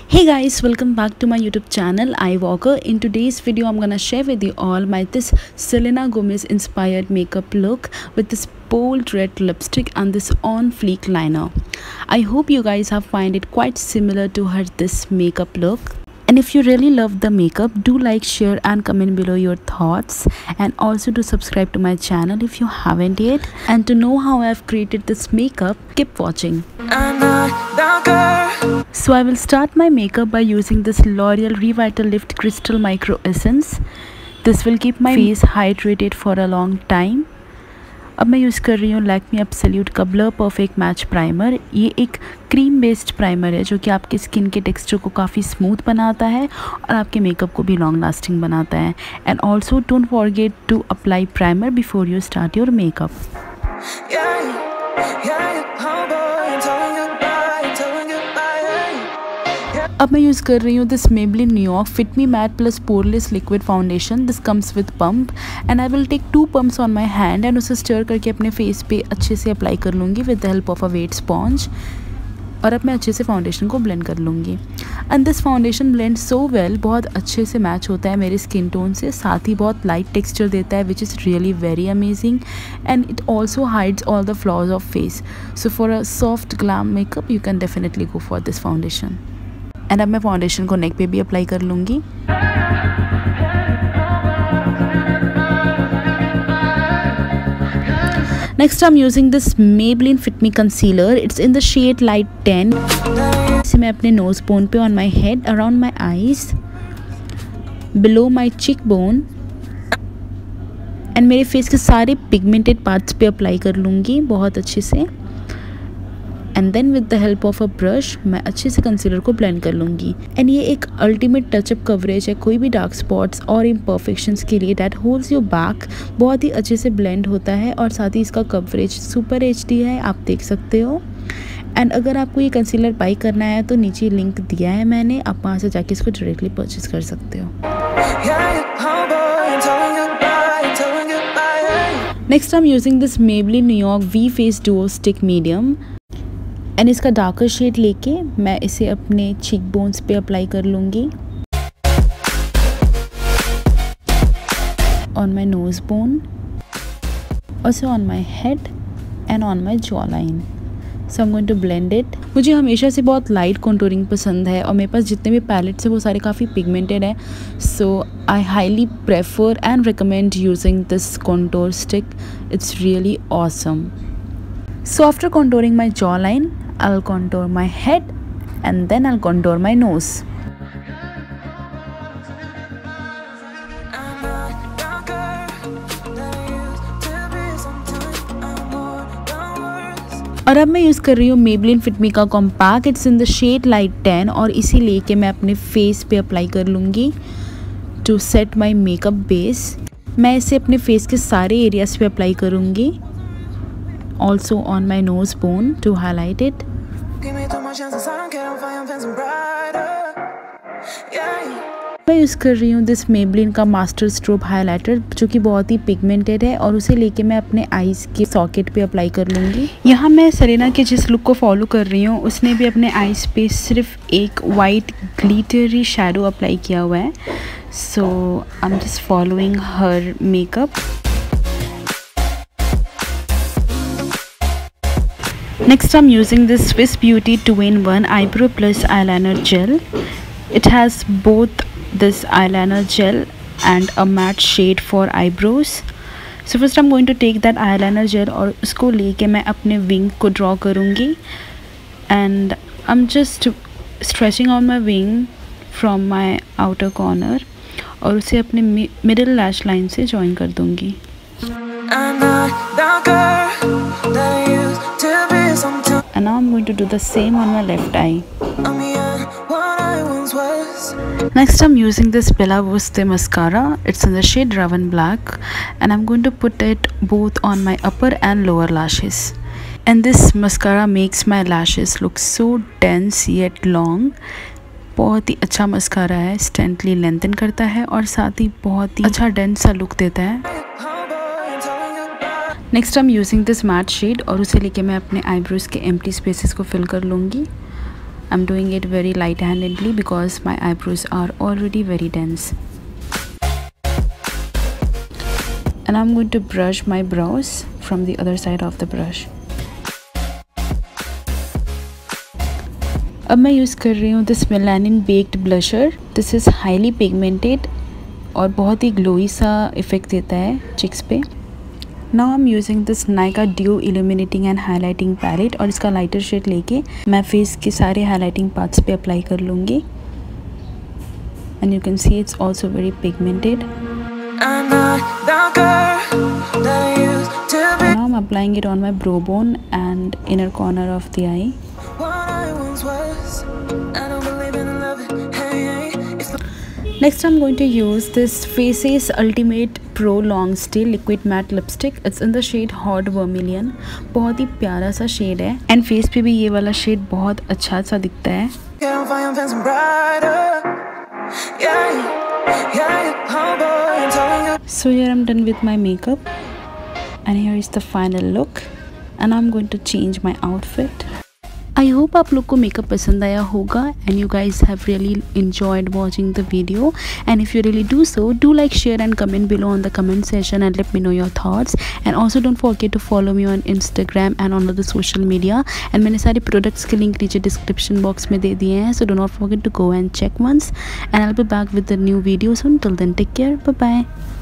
Hey guys, welcome back to my YouTube channel iWalker. In today's video I'm gonna share with you all this Selena Gomez inspired makeup look with this bold red lipstick and this on fleek liner. I hope you guys have find it quite similar to her this makeup look. And if you really love the makeup, do like, share and comment below your thoughts, and also to subscribe to my channel if you haven't yet. And to know how I've created this makeup, keep watching. So I will start my makeup by using this L'Oreal Revitalift Crystal Micro Essence. This will keep my face hydrated for a long time. अब मैं use कर रही हूँ Lakme absolute का blur perfect match primer. ये एक cream based primer है जो कि आपके स्किन के टेक्सचर को काफ़ी स्मूथ बनाता है और आपके मेकअप को भी लॉन्ग लास्टिंग बनाता है। And also don't forget to apply primer before you start your makeup. अब मैं यूज़ कर रही हूँ this Maybelline New York Fit Me Matte Plus Poreless Liquid Foundation. This comes with pump and I will take 2 pumps on my hand and उसे stir करके अपने face पे अच्छे से अप्लाई कर लूँगी with the help of a wet sponge. और अब मैं अच्छे से फाउंडेशन को ब्लेंड कर लूँगी। And this foundation blend so well, बहुत अच्छे से मैच होता है मेरे स्किन टोन से, साथ ही बहुत लाइट टेक्सचर देता है which is really very amazing and it also hides all the flaws of face. So for a soft glam makeup you can definitely go for this foundation. And अब मैं foundation को नेक पे भी apply कर लूँगी। Next I am using this Maybelline Fit Me concealer. It's in the shade light 10. इसे मैं अपने नोज बोन पे, on my head, around my eyes, below my cheek bone and मेरे फेस के सारे पिगमेंटेड पार्ट्स पे अप्लाई कर लूँगी बहुत अच्छे से। And then with the help of a brush मैं अच्छे से कंसीलर को ब्लेंड कर लूँगी। एंड ये एक अल्टीमेट टचअप कवरेज है कोई भी डार्क स्पॉट्स और इम्परफेक्शंस के लिए दैट होल्ड्स योर बैक। बहुत ही अच्छे से ब्लेंड होता है और साथ ही इसका कवरेज सुपर HD है, आप देख सकते हो। एंड अगर आपको ये कंसीलर बाई करना है तो नीचे लिंक दिया है मैंने, आप वहाँ से जाके इसको डायरेक्टली परचेज कर सकते हो। Next I am using this Maybelline New York V Face Duo Stick Medium and इसका डार्कर शेड लेके मैं इसे अपने चीक बोन्स पे अप्लाई कर लूँगी, on my nose bone, also on my head and on my jaw line. So I am going to blend it. मुझे हमेशा से बहुत लाइट कॉन्टूरिंग पसंद है और मेरे पास जितने भी पैलेट्स हैं वो सारे काफ़ी पिगमेंटेड हैं। So I highly prefer and recommend using this contour stick. It's really awesome. So after contouring my jawline, I'll contour my head and then I'll contour my nose. और अब मैं यूज़ कर रही हूँ Maybelline Fit Me का compact. It's in the shade light 10 और इसी लेके मैं अपने फेस पे अप्लाई कर लूँगी to set my makeup base. मैं इसे अपने फेस के सारे एरियाज़ पे अप्लाई करूँगी, also on my nose bone to highlight it. मैं यूज़ कर रही हूँ दिस Maybelline का मास्टर स्ट्रोब हाइलाइटर जो कि बहुत ही पिगमेंटेड है और उसे लेके मैं अपने आईज के सॉकेट पे अप्लाई कर लूँगी। यहाँ मैं सेलेना के जिस लुक को फॉलो कर रही हूँ उसने भी अपने आईज पे सिर्फ एक वाइट ग्लिटरी शैडो अप्लाई किया हुआ है. So I am just following her makeup. Next I'm using this Swiss Beauty 2-in-1 Eyebrow Plus Eyeliner Gel. It has both this eyeliner gel and a matte shade for eyebrows. So first I'm going to take that eyeliner gel और उसको लेके मैं अपने wing को draw करूँगी. And I'm just stretching out my wing from my outer corner और उसे अपने middle lash line से join कर दूँगी. And now I'm going to do the same on my left eye. Next I'm using this Bella Vista mascara. It's in the shade Raven Black and I'm going to put it both on my upper and lower lashes. And this mascara makes my lashes look so dense yet long. बहुत ही अच्छा mascara है, instantly lengthen करता है और साथ ही बहुत ही अच्छा dense सा लुक देता है. Next I am using this matte shade और उसे लेके मैं अपने आईब्रोज के एम्प्टी स्पेसेस को फिल कर लूँगी. I'm doing it very light-handedly because my eyebrows are already very dense. And I'm going to brush my brows from the other side of the brush. अब मैं यूज़ कर रही हूँ this melanin baked blusher. This is highly pigmented और बहुत ही glowy सा effect देता है चिक्स पे. Now I am using this Nykaa dew illuminating and highlighting palette और इसका लाइटर शेड लेके मैं फेस के सारे हाईलाइटिंग पार्ट्स पे अप्लाई कर लूँगी. And you can see it's also very pigmented. Now I'm applying it on my brow bone and inner corner of the eye. Next I'm going to use this Faces Ultimate Pro Long Stay Liquid Matte Lipstick. It's in the shade Hot Vermilion. बहुत ही प्यारा सा shade है and face पे भी ये वाला shade बहुत अच्छा सा दिखता है. So here I'm done with my makeup and here is the final look and I'm going to change my outfit. I hope आप लोग को मेकअप पसंद आया होगा and you guys have really enjoyed watching the video, and if you really do so, do like, share and comment below on the comment section and let me know your thoughts. And also don't forget to follow me on Instagram and on other social media, and मैंने सारे products के link नीचे description box में दे दिए हैं, so do not forget to go and check once, and I'll be back with the new video soon. Till then, take care, bye bye.